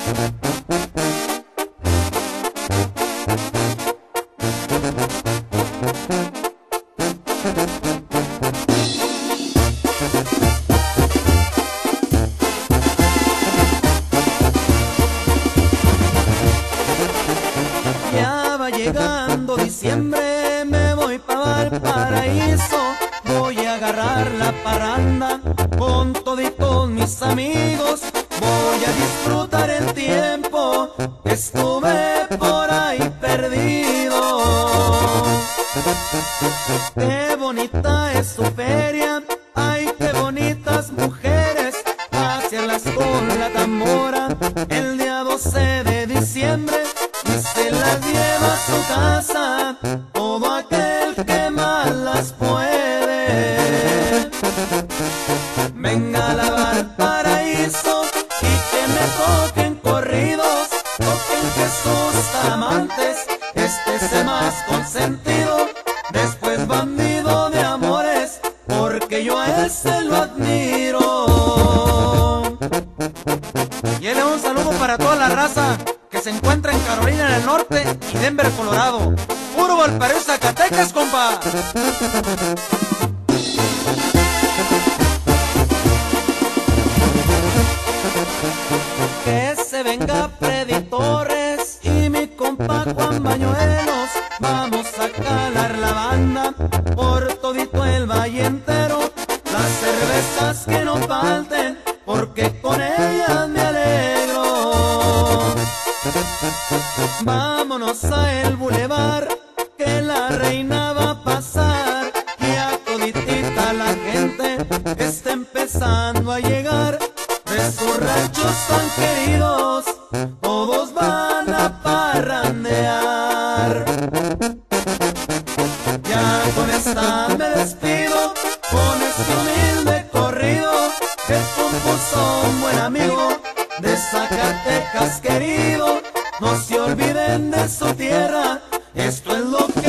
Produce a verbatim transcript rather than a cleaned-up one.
Ya va llegando diciembre, me voy pa' Valparaíso. Voy a agarrar la parranda con toditos mis amigos. Voy a disfrutar el tiempo que estuve por ahí perdido. Qué bonita es su feria, ay, qué bonitas mujeres, pasearlas con la tambora el día doce de diciembre. Y se las lleva a su casa todo aquel que más las puede. Venga a la Valparaíso y que me toquen corridos, toquen Jesús Amantes, este es el más consentido. Después bandido de amores, porque yo a ese lo admiro. Y él es un saludo para toda la raza que se encuentra en Carolina del Norte y Denver, Colorado. Puro Valparaíso, Zacatecas, compa. Que se venga Freddy Torres y mi compa Juan Bañuelos. Vamos a calar la banda por todito el valle entero. Las cervezas que no falten, porque con ellas me alegro. Vámonos a el bulevar, que la reina va a pasar. Y a toditita la gente está empezando a llegar. De sus ranchos tan queridos, todos van a parrandear. Ya con esta me despido, con este humilde corrido que compuso un buen amigo de Zacatecas querido. No se olviden de su tierra, esto es lo que